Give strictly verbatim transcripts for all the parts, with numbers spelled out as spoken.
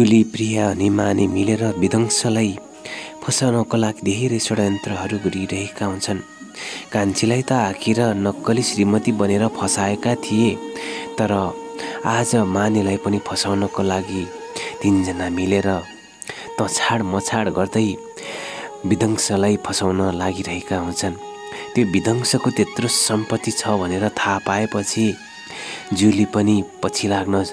जुली, प्रिया अनि माने मिलेर विध्वंसलाई फसाउनको लागि धेरै षड्यन्त्रहरू गरिरहेका हुन्छन्। कान्छीलाई त आखिर नक्कली श्रीमती बनेर फसाएका थिए, तर आज मानेलाई पनि फसाउनको लागि तीनजना मिलेर तछाड मछाड गर्दै विध्वंसलाई फसाउन लागिरहेका हुन्छन्। त्यो विध्वंसको त्यत्रो सम्पत्ति छ भनेर थाहा पाएपछि जुली पनि पछि लाग्न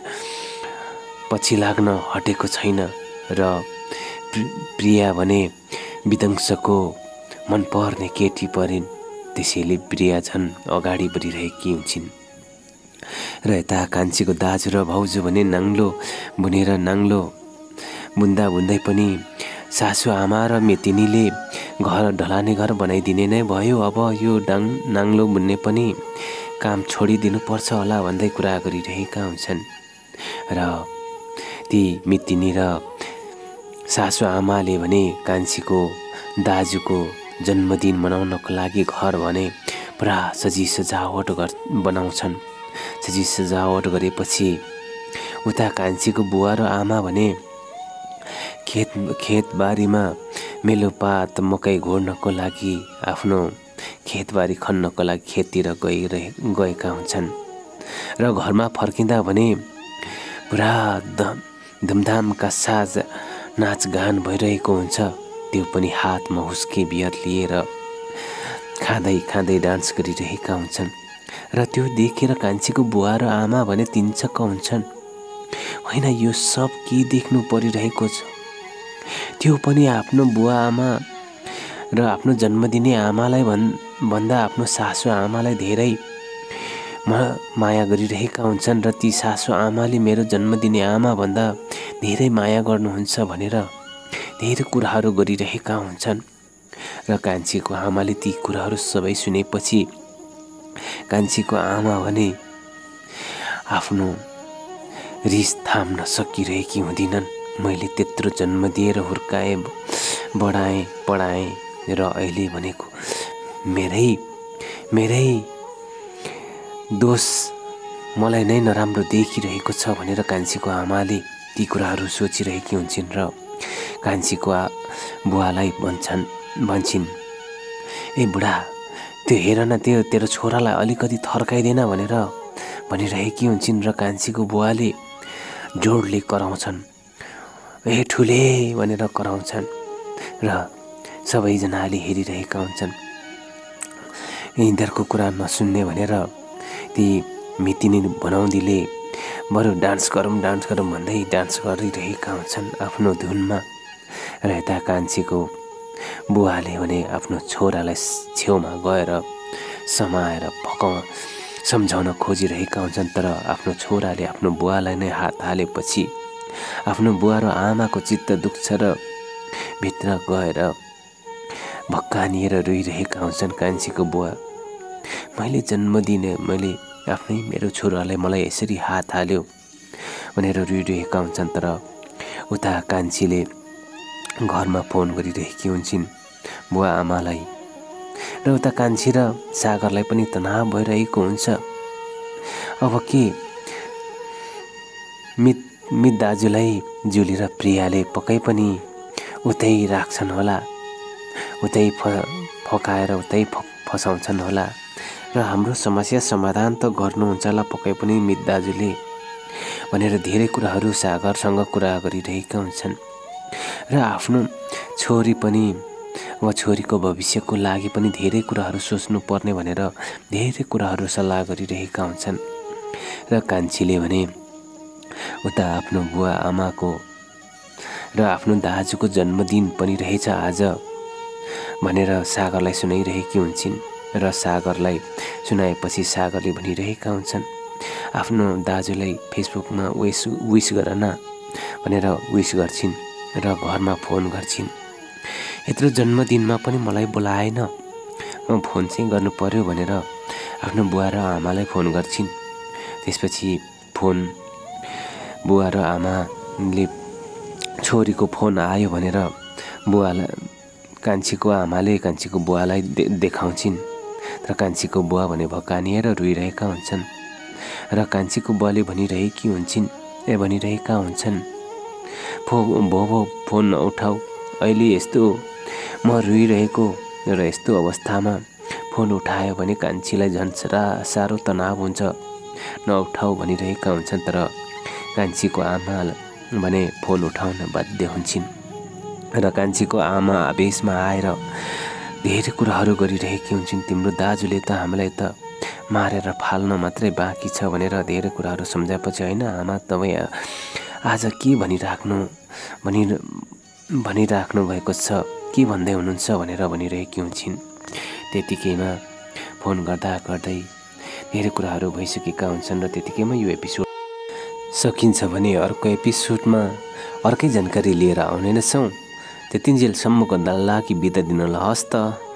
पछि लाग्न हटेको छैन र प्रिया भने विध्वंसको मनपर्ने केटी परिन्। त्यसैले प्रिया झन् अगाडि बढिरहेकी हुन्छन् र यता कान्छीको दाजु र भाउजू भने नाङ्लो बुनेर नाङ्लो बुन्दा बुन्दै पनि सासु आमा र मेतिनीले घर ढलाने घर बनाइदिने नै भयो, अब यो डाङ नाङ्लो बुन्ने पनि काम छोडिदिनु पर्छ होला भन्दै कुरा गरिरहेका हुन्छन्। र ती मेतिनी र सासु आमाले भने कान्छीको दाजुको जन्मदिन मनाउनको लागि घर भने पुरा सजी सजावट गर बनाउँछन्। सजी सजावट गरेपछि उता कान्छीको बुवा र आमा भने खेत खेतबारीमा मेलोपात मकै घोड्नको लागि आफ्नो खेतबारी खन्नको लागि खेततिर गइरहे गएका हुन्छन् र घरमा फर्किँदा भने पुरा धुमधामका साज नाचगान भइरहेको हुन्छ। त्यो पनि हातमा हुस्के बियर लिएर खाँदै खाँदै डान्स गरिरहेका हुन्छन् र त्यो देखेर कान्छीको बुवा र आमा भने तिनचक्क हुन्छन्। होइन, यो सब के देख्नु परिरहेको छ? त्यो पनि आफ्नो बुवा आमा र आफ्नो जन्मदिने आमालाई भन् भन्दा आफ्नो सासु आमालाई धेरै माया गरिरहेका हुन्छन् र ती सासु आमाले मेरो जन्मदिने आमा भन्दा धेरै माया गर्नुहुन्छ भनेर धेरै कुराहरू गरिरहेका हुन्छन्। र कान्छीको आमाले ती कुराहरू सबै सुनेपछि कान्छीको आमा भने आफ्नो रिस थाम्न सकिरहेकी हुँदिनन्। मैले त्यत्रो जन्म दिएर हुर्काएँ, बढाएँ, पढाएँ र अहिले भनेको मेरै मेरै दोष मलाई नै नराम्रो देखिरहेको छ भनेर कान्छीको आमाले ती कुराहरू सोचिरहेकी हुन्छन् र कान्छीको बुवालाई भन्छन् भन्छन् ए बुढा, त्यो हेर न, त्यो तेरो छोरालाई अलिकति थर्काइदेन भनेर भनिरहेकी हुन्छन् र कान्छीको बुवाले जोडले कराउँछन्, ए ठुले भनेर कराउँछन् र सबैजनाले हेरिरहेका हुन्छन्। यिनीहरूको कुरा नसुन्ने भनेर ती मितिनी बनाउँदीले बरु डान्स गरौँ डान्स गरौँ भन्दै डान्स गरिरहेका हुन्छन् आफ्नो धुनमा। र यता कान्छीको बुवाले भने आफ्नो छोरालाई छेउमा गएर समाएर फकाउ सम्झाउन खोजिरहेका हुन्छन्, तर आफ्नो छोराले आफ्नो बुवालाई नै हात हालेपछि आफ्नो बुवा र आमाको चित्त दुख्छ र भित्र गएर भक्कानिएर रोइरहेका हुन्छन्। कान्छीको बुवा, मैले जन्म दिने मैले आफ्नै मेरो छोरालाई मलाई यसरी हात हाल्यो भनेर रोइरहेका हुन्छन्। तर उता कान्छीले घरमा फोन गरिरहेकी हुन्छन् बुवा आमालाई र उता कान्छी र सागरलाई पनि तनाव भइरहेको हुन्छ। अब के मित मित दाजुलाई जुली र प्रियाले पक्कै पनि उतै राख्छन् होला, उतै फ फकाएर उतै फ फसाउँछन् होला र हाम्रो समस्या समाधान त गर्नुहुन्छ होला पक्कै पनि मित दाजुले भनेर धेरै कुराहरू सागरसँग कुरा गरिरहेका हुन्छन्। र आफ्नो छोरी पनि वा छोरीको भविष्यको लागि पनि धेरै कुराहरू सोच्नुपर्ने भनेर धेरै कुराहरू सल्लाह गरिरहेका हुन्छन्। र कान्छीले भने उता आफ्नो बुवा आमाको र आफ्नो दाजुको जन्मदिन पनि रहेछ आज भनेर सागरलाई सुनाइरहेकी हुन्छन्। र सागरलाई सुनाएपछि सागरले भनिरहेका हुन्छन् आफ्नो दाजुलाई फेसबुकमा विस विस गर न भनेर विस गर्छिन् र घरमा फोन गर्छिन्। यत्रो जन्मदिनमा पनि मलाई बोलाएन, म फोन चाहिँ गर्नु पर्यो भनेर आफ्नो बुवा र आमालाई फोन गर्छिन्। त्यसपछि फोन बुवा र आमाले छोरीको फोन आयो भनेर बुवालाई कान्छीको आमाले कान्छीको बुवालाई दे देखाउँछिन् र कान्छीको बुवा भने भकानिएर रोइरहेका हुन्छन्। र कान्छीको बुवाले भनिरहेकी हुन्छन् ए भनिरहेका हुन्छन् फो भो भो फोन नउठाऊ, अहिले यस्तो म रोइरहेको र यस्तो अवस्थामा फोन उठायो भने कान्छीलाई झन् सारा साह्रो तनाव हुन्छ, नउठाऊ भनिरहेका हुन्छन्। तर कान्छीको आमा भने फोन उठाउन बाध्य हुन्छन् र कान्छीको आमा आवेशमा आएर धेरै कुराहरू गरिरहेकी हुन्छन्। तिम्रो दाजुले त हामीलाई त मारेर फाल्न मात्रै बाँकी छ भनेर धेरै कुराहरू सम्झाएपछि, होइन आमा तपाईँ आज के भनिराख्नु भनि भनिराख्नु भएको छ, के भन्दै हुनुहुन्छ भनेर भनिरहेकी हुन्छन्। त्यतिकैमा फोन गर्दा गर्दै धेरै कुराहरू भइसकेका हुन्छन् र त्यतिकैमा यो एपिसोड सकिन्छ भने अर्को एपिसोडमा अर्कै जानकारी लिएर आउने नै छौँ। त्यतिन्जेलसम्मको लागि बिदा दिन ल, हस् त।